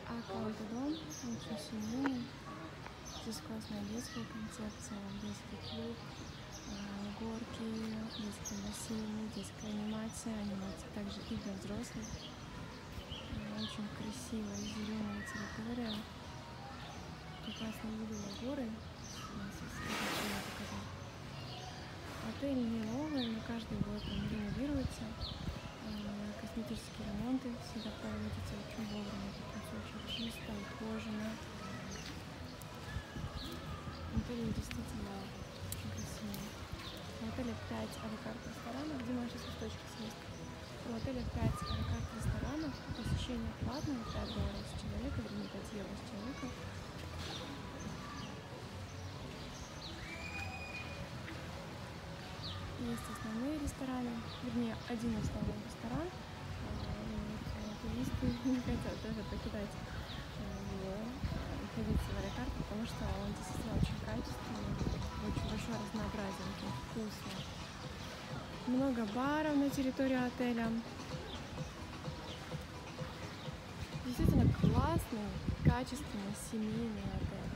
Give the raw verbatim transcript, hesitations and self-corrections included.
Аккаунт дом, очень семейный. Здесь классная детская концепция, детский клуб, горки, детский бассейн, детская анимация, анимация также и для взрослых. Очень красивая зеленая территория. Прекрасно виды на горы. Отель не новый, но каждый год он реновируется. Косметические ремонты всегда проводятся очень вовремя, потому что очень чисто, ухожено. Отель действительно очень красивый. В отеле пять а-ла-карт ресторанов, где можно сейчас точки съесть. В отеле пять а-ла-карт ресторанов, посещение платное, пять долларов с человека, вернее пять евро с человека. Есть основные рестораны, вернее один основной ресторан. Туристы не хотят даже покидать его, ходить в а-ла-карт, потому что он действительно очень качественный, очень большое разнообразие, очень вкусно. Много баров на территории отеля. Действительно классный, качественный, семейный отель.